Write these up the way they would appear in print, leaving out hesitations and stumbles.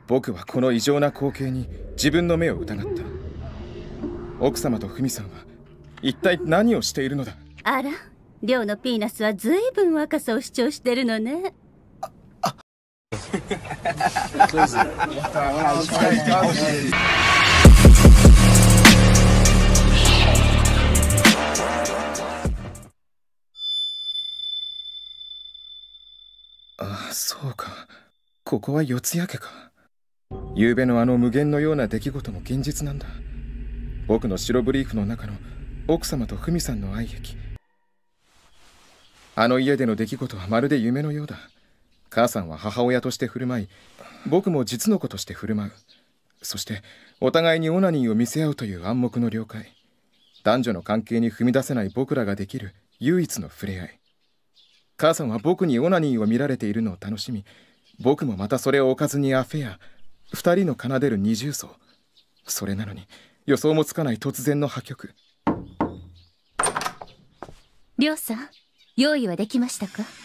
僕はこの異常な光景に自分の目を疑った。奥様と文さんは一体何をしているのだ。 あら、寮のピーナスは随分若さを主張してるのね。 ああ、そうか。ここは四谷家か。昨べのあの無限のような出来事も現実なんだ。僕の白ブリーフの中の奥様と文さんの愛劇。あの家での出来事はまるで夢のようだ。母さんは母親として振る舞い、僕も実の子として振る舞う。そしてお互いにオナニーを見せ合うという暗黙の了解。男女の関係に踏み出せない僕らができる唯一の触れ合い。母さんは僕にオナニーを見られているのを楽しみ、僕もまたそれをおかずにアフェア。二人の奏でる二重奏。それなのに予想もつかない突然の破局。 りょうさん、用意はできましたか？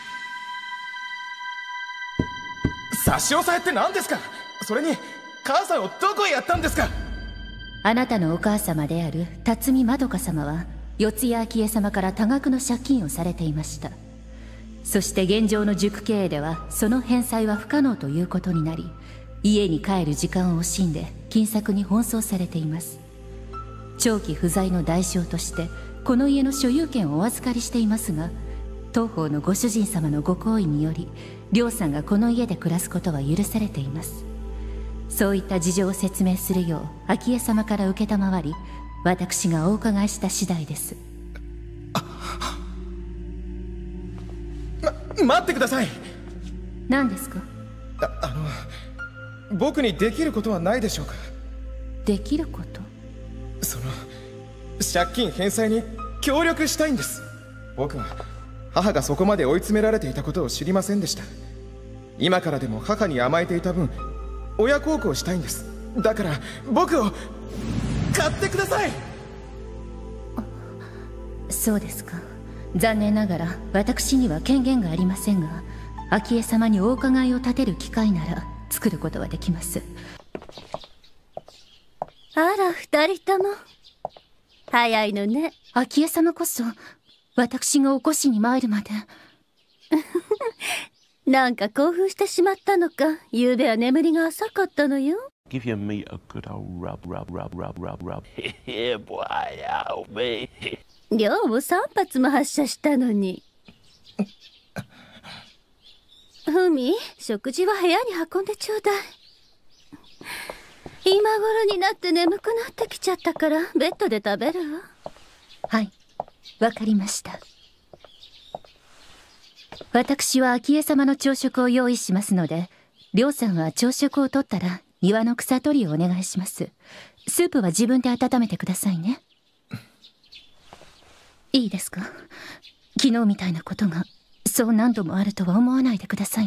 差し押さえって何ですか？それに母さんをどこへやったんですか？ あなたのお母様である辰巳まどか様は四谷昭恵様から多額の借金をされていました。そして現状の塾経営ではその返済は不可能ということになり、家に帰る時間を惜しんで金策に奔走されています。長期不在の代償としてこの家の所有権をお預かりしていますが、当方のご主人様のご好意により亮さんがこの家で暮らすことは許されています。そういった事情を説明するよう昭恵様から承り、私がお伺いした次第です。 待ってください。 何ですか？ 僕にできることはないでしょうか？ できること？ その借金返済に協力したいんです。僕は母がそこまで追い詰められていたことを知りませんでした。今からでも母に甘えていた分親孝行したいんです。だから僕を買ってください。 そうですか。残念ながら私には権限がありませんが、昭恵様にお伺いを立てる機会なら作ることはできます。あら、二人とも早いのね。昭恵様こそ私が起こしに参るまでなんか興奮してしまったのか、昨べは眠りが浅かったのよ。 Give your meat a good old rub, rub, rub, rub, rub, rub. Yeah, boy, help me. 量を3発も発射したのに。ふみ、食事は部屋に運んでちょうだい。今頃になって眠くなってきちゃったからベッドで食べるわ。はい、わかりました。私は昭恵様の朝食を用意しますので、亮さんは朝食をとったら庭の草取りをお願いします。スープは自分で温めてくださいね。いいですか？昨日みたいなことがそう何度もあるとは思わないでくださいね。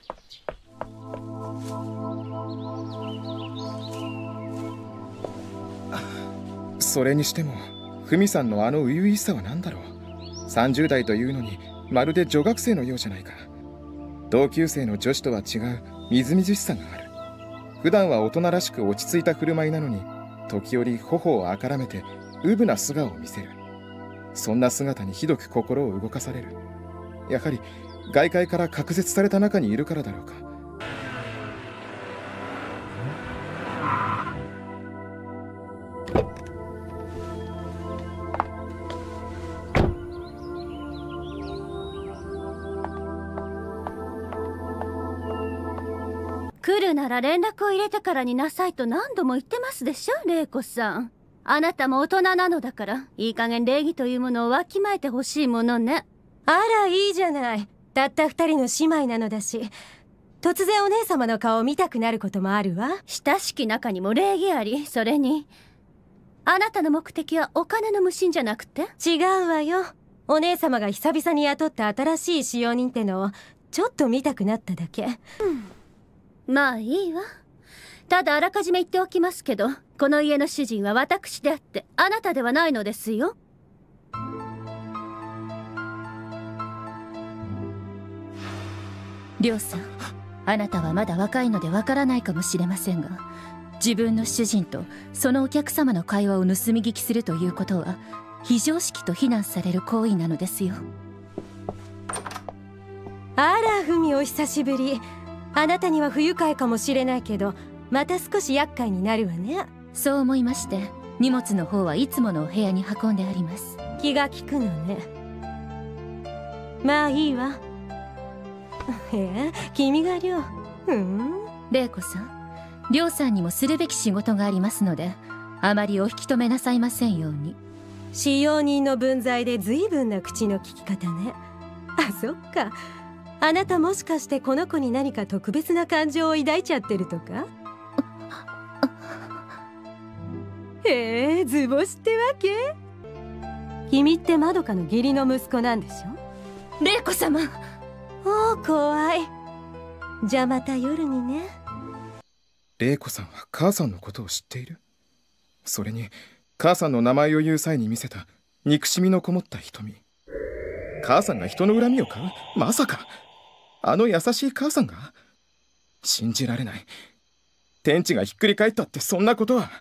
それにしても文さんのあの初々しさは何だろう。30代というのにまるで女学生のようじゃないか。同級生の女子とは違うみずみずしさがある。普段は大人らしく落ち着いた振る舞いなのに、時折頬をあからめてうぶな素顔を見せる。そんな姿にひどく心を動かされる。やはり外界から隔絶された中にいるからだろうか。 来るなら連絡を入れてからになさいと何度も言ってますでしょ、玲子さん。あなたも大人なのだから、いい加減礼儀というものをわきまえてほしいものね。 あら、いいじゃない。たった二人の姉妹なのだし、突然お姉様の顔を見たくなることもあるわ。 親しき中にも礼儀あり、それにあなたの目的はお金の無心じゃなくて？ 違うわよ。お姉様が久々に雇った新しい使用人ってのをちょっと見たくなっただけ。 まあいいわ。ただあらかじめ言っておきますけど、この家の主人は私であってあなたではないのですよ。亮さん、 あなたはまだ若いのでわからないかもしれませんが、自分の主人とそのお客様の会話を盗み聞きするということは非常識と非難される行為なのですよ。 あら、ふみお久しぶり。あなたには不愉快かもしれないけど、また少し厄介になるわね。 そう思いまして荷物の方はいつものお部屋に運んであります。 気が利くのね。まあいいわ。君が亮。 玲子さん、亮さんにもするべき仕事がありますので、あまりお引き止めなさいませんように。 使用人の分際で随分な口の利き方ね。あ、そっか。あなたもしかしてこの子に何か特別な感情を抱いちゃってるとか？図星ってわけ？君ってまどかの義理の息子なんでしょ？ 玲子様。 おお、怖い。じゃあまた夜にね。 玲子さんは母さんのことを知っている。それに母さんの名前を言う際に見せた憎しみのこもった瞳。母さんが人の恨みを買う？まさかあの優しい母さんが？信じられない。天地がひっくり返ったってそんなことは。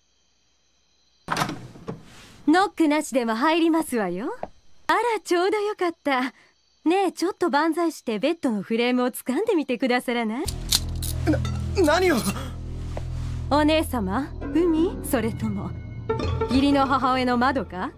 ノックなしでも入りますわよ。あら、ちょうどよかった。ねえ、ちょっと万歳してベッドのフレームを掴んでみてくださらない？ 何を？ お姉様、海？それとも義理の母親のまどか？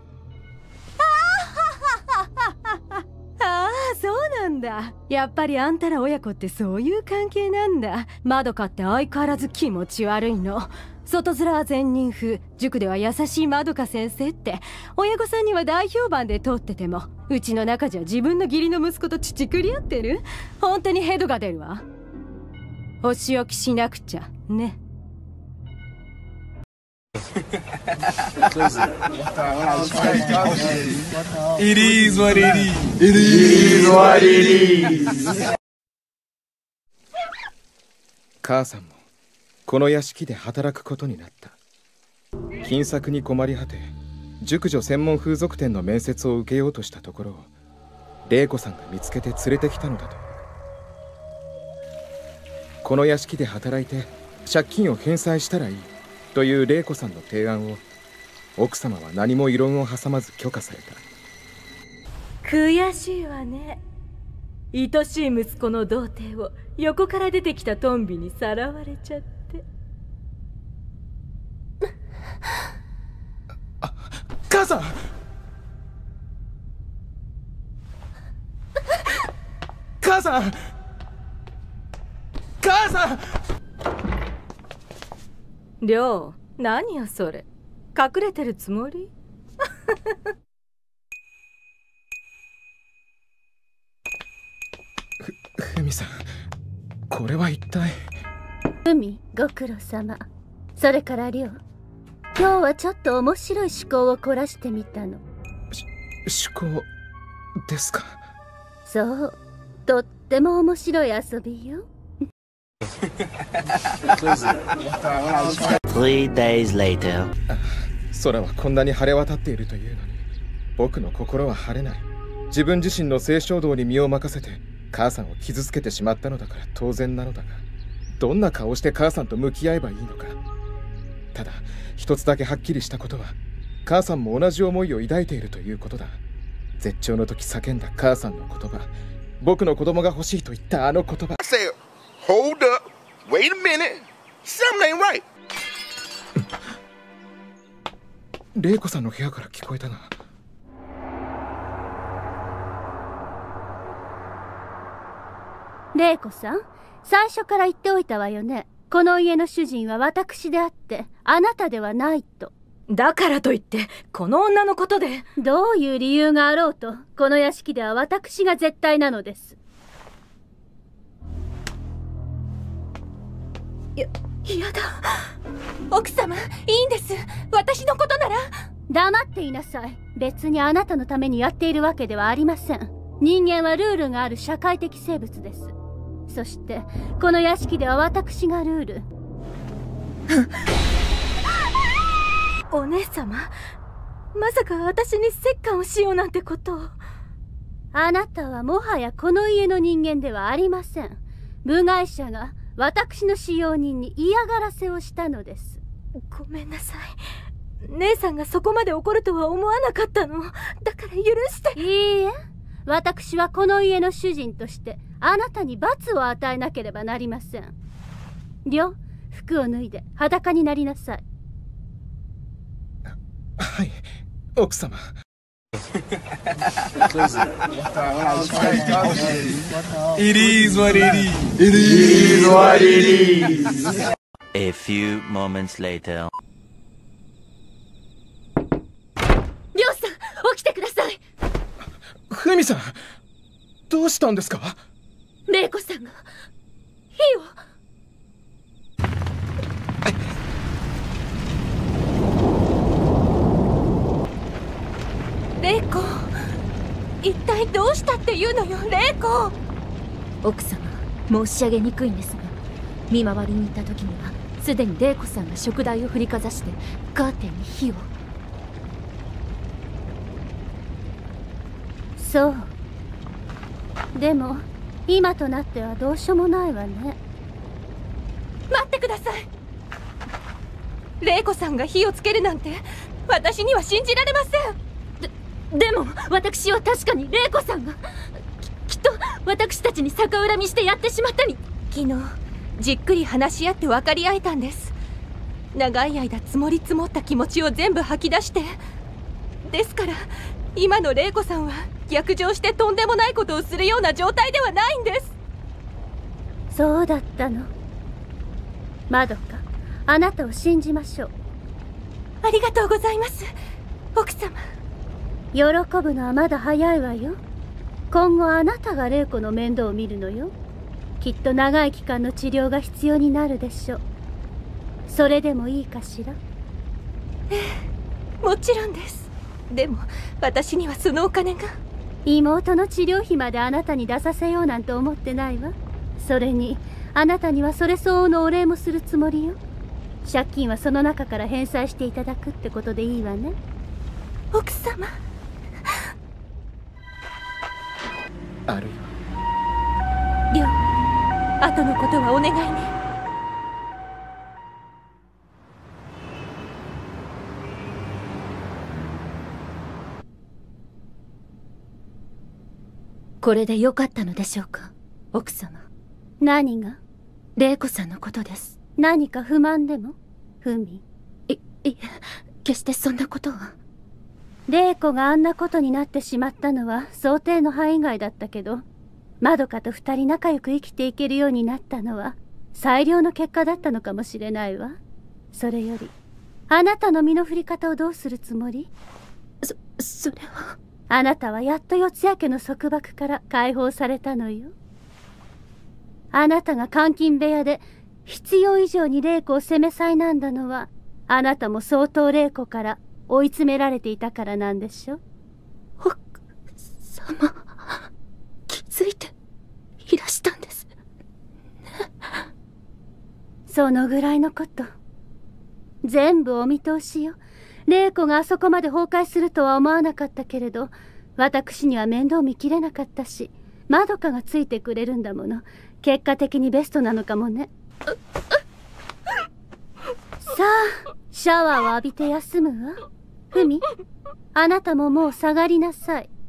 ああ、そうなんだ。やっぱりあんたら親子ってそういう関係なんだ。まどかって相変わらず気持ち悪いの。外面は善人風、塾では優しいまどか先生って親御さんには大評判で通ってても、うちの中じゃ自分の義理の息子と乳くり合ってる。本当にヘドが出るわ。お仕置きしなくちゃね。 It is what it is. It is what it is. 母さんもこの屋敷で働くことになった。金策に困り果て熟女専門風俗店の面接を受けようとしたところを玲子さんが見つけて連れてきたのだという。この屋敷で働いて借金を返済したらいいという玲子さんの提案を奥様は何も異論を挟まず許可された。 悔しいわね。愛しい息子の童貞を横から出てきたトンビにさらわれちゃって。 母さん！母さん！母さん！ 亮、何よそれ。隠れてるつもり？ ふみさん、これは一体。 海、ご苦労様。それから亮、今日はちょっと面白い趣向を凝らしてみたの。 趣向ですか？ そう、とっても面白い遊びよ。 3 days later. 空はこんなに晴れ渡っているというのに僕の心は晴れない。自分自身の性衝動に身を任せて母さんを傷つけてしまったのだから当然なのだが、どんな顔をして母さんと向き合えばいいのか。ただ一つだけはっきりしたことは、母さんも同じ思いを抱いているということだ。絶頂の時叫んだ母さんの言葉、僕の子供が欲しいと言ったあの言葉。 Hold up. Wait a minute. Something ain't right. 玲子さんの部屋から聞こえたな。 玲子さん、最初から言っておいたわよね。この家の主人は私であってあなたではないと。 だからといってこの女のことで。 どういう理由があろうとこの屋敷では私が絶対なのです。 やだ。奥様、いいんです。私のことなら。 黙っていなさい。別にあなたのためにやっているわけではありません。人間はルールがある社会的生物です。そしてこの屋敷では私がルール。 お姉様、まさか私に折檻をしようなんてことを。 あなたはもはやこの家の人間ではありません。 部外者が私の使用人に嫌がらせをしたのです。 ごめんなさい。姉さんがそこまで怒るとは思わなかったの。だから許して。 いいえ、私はこの家の主人としてあなたに罰を与えなければなりません。りょう、服を脱いで裸になりなさい。 はい、奥様。 It is what it is. It is what it is. A few moments later. りょうさん、起きてください。 ふみさん、どうしたんですか？ 玲子さんが火を。 玲子、一体どうしたっていうのよ、玲子。 奥様、申し上げにくいんですが、見回りに行った時にはすでに玲子さんが食台を振りかざしてカーテンに火を。 そう。でも今となってはどうしようもないわね。 待ってください。玲子さんが火をつけるなんて私には信じられません。 でも私は確かに玲子さんがきっと私たちに逆恨みしてやってしまったに。 昨日じっくり話し合って分かり合えたんです。長い間積もり積もった気持ちを全部吐き出して。ですから今の玲子さんは逆上してとんでもないことをするような状態ではないんです。 そうだったの。まどか、あなたを信じましょう。 ありがとうございます、奥様。 喜ぶのはまだ早いわよ。今後あなたが玲子の面倒を見るのよ。きっと長い期間の治療が必要になるでしょう。それでもいいかしら？ ええ、もちろんです。でも私にはそのお金が。 妹の治療費まであなたに出させようなんて思ってないわ。それにあなたにはそれ相応のお礼もするつもりよ。借金はその中から返済していただくってことでいいわね。 奥様。 あるいはりょう、後のことはお願いね。 これでよかったのでしょうか、奥様。 何が？ 玲子さんのことです。 何か不満でも？ふみ。 いえ、決してそんなことは。 玲子があんなことになってしまったのは想定の範囲外だったけど、まどかと2人仲良く生きていけるようになったのは最良の結果だったのかもしれないわ。それよりあなたの身の振り方をどうするつもり？ それは。 あなたはやっと四谷家の束縛から解放されたのよ。あなたが監禁部屋で必要以上に玲子を責め災んだのは、あなたも相当玲子から追い詰められていたからなんでしょ？ 奥様、気づいていらしたんですね。 そのぐらいのこと。全部お見通しよ。玲子があそこまで崩壊するとは思わなかったけれど、私には面倒見きれなかったし、まどかがついてくれるんだもの。結果的にベストなのかもね。さあ、シャワーを浴びて休むわ。ふみ、あなたももう下がりなさい。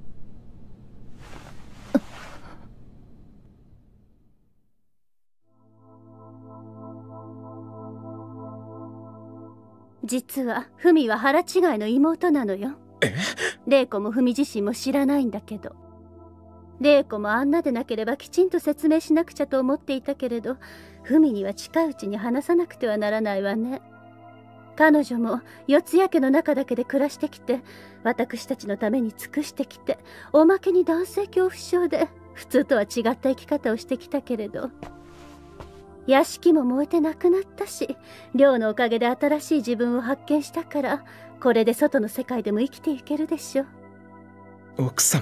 実はふみは腹違いの妹なのよ。玲子もふみ自身も知らないんだけど、玲子もあんなでなければきちんと説明しなくちゃと思っていたけれど、ふみには近いうちに話さなくてはならないわね。彼女も四谷家の中だけで暮らしてきて、私たちのために尽くしてきて、おまけに男性恐怖症で普通とは違った生き方をしてきたけれど、屋敷も燃えてなくなったし、亮のおかげで新しい自分を発見したから、これで外の世界でも生きていけるでしょ。 奥様。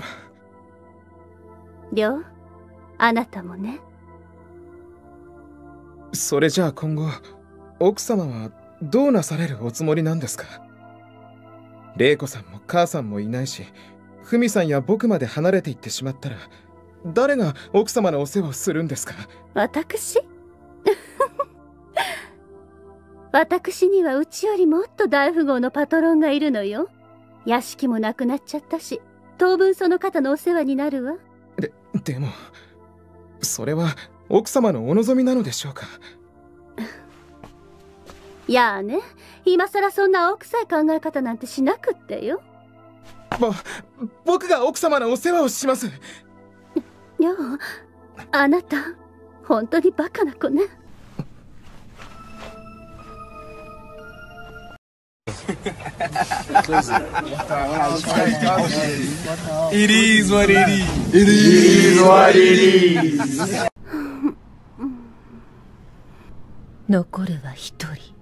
亮、あなたもね。 それじゃあ今後奥様はどうなされるおつもりなんですか？玲子さんも母さんもいないし、ふみさんや僕まで離れていってしまったら誰が奥様のお世話をするんですか？ 私私にはうちよりもっと大富豪のパトロンがいるのよ。屋敷もなくなっちゃったし、当分その方のお世話になるわ。 でもそれは奥様のお望みなのでしょうか？ やあね、今さらそんな青臭い考え方なんてしなくってよ。 僕が奥様のお世話をします。 よう、あなた本当にバカな子ね。 It is what it is. It is what it is. 残るは一人。